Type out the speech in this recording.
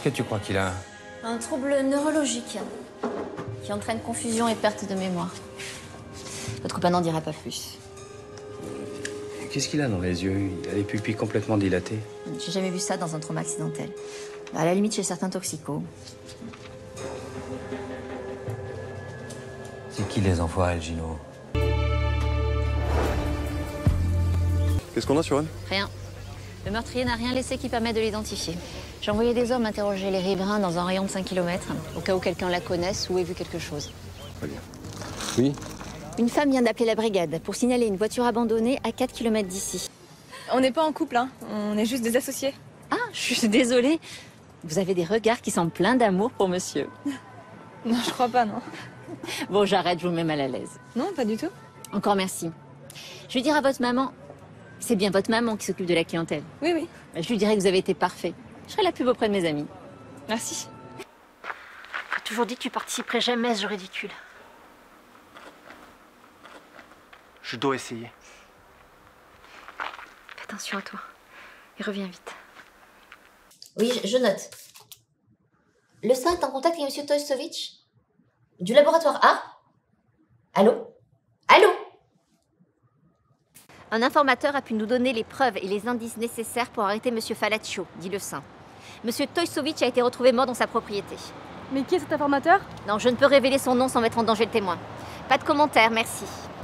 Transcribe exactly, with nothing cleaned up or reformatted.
que tu crois qu'il a? Un trouble neurologique qui entraîne confusion et perte de mémoire. Votre copain n'en dira pas plus. Qu'est-ce qu'il a dans les yeux? Il a les pupilles complètement dilatées. J'ai jamais vu ça dans un trauma accidentel. À la limite chez certains toxicos. C'est qui les enfoirés, Gino? Qu'est-ce qu'on a sur elle? Rien. Le meurtrier n'a rien laissé qui permette de l'identifier. J'ai envoyé des hommes interroger les riverains dans un rayon de cinq kilomètres, au cas où quelqu'un la connaisse ou ait vu quelque chose. Très bien. Oui? Une femme vient d'appeler la brigade pour signaler une voiture abandonnée à quatre kilomètres d'ici. On n'est pas en couple, hein. On est juste des associés. Ah, je suis désolée. Vous avez des regards qui semblent pleins d'amour pour monsieur. Non, je crois pas, non. Bon, j'arrête, je vous mets mal à l'aise. Non, pas du tout. Encore merci. Je vais dire à votre maman, c'est bien votre maman qui s'occupe de la clientèle. Oui, oui. Je lui dirai que vous avez été parfait. Je serai la pub auprès de mes amis. Merci. J'ai toujours dit que tu participerais jamais à ce jeu ridicule. Je dois essayer. Fais attention à toi. Et reviens vite. Oui, je, je note. Le S A est en contact avec M. Toysovitch du laboratoire A. Allô? Allô? Un informateur a pu nous donner les preuves et les indices nécessaires pour arrêter M. Falaccio, dit le saint. M. Toysovitch a été retrouvé mort dans sa propriété. Mais qui est cet informateur? Non, je ne peux révéler son nom sans mettre en danger le témoin. Pas de commentaires, merci.